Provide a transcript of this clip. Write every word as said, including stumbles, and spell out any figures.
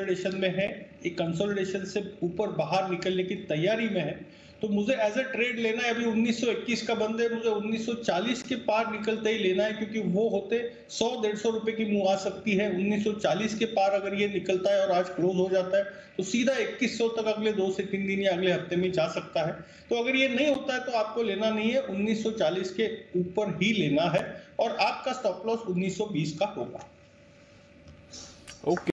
Consolidation में है, एक कंसोलिडेशन से ऊपर बाहर निकलने की तैयारी में है, तो मुझे एज अ ट्रेड लेना है। अभी उन्नीस सौ इक्कीस का बंद है, मुझे उन्नीस सौ चालीस के पार निकलते ही लेना है, क्योंकि वो होते सौ डेढ़ सौ रुपए की मुंह आ सकती है। उन्नीस सौ चालीस के पार अगर ये निकलता है और आज क्लोज हो जाता है तो सीधा इक्कीस सौ तक अगले दो से तीन दिन या अगले हफ्ते में जा सकता है। तो अगर ये नहीं होता है तो आपको लेना नहीं है, उन्नीस सौ चालीस के ऊपर ही लेना है और आपका स्टॉप लॉस उन्नीस सौ बीस का होगा। ओके।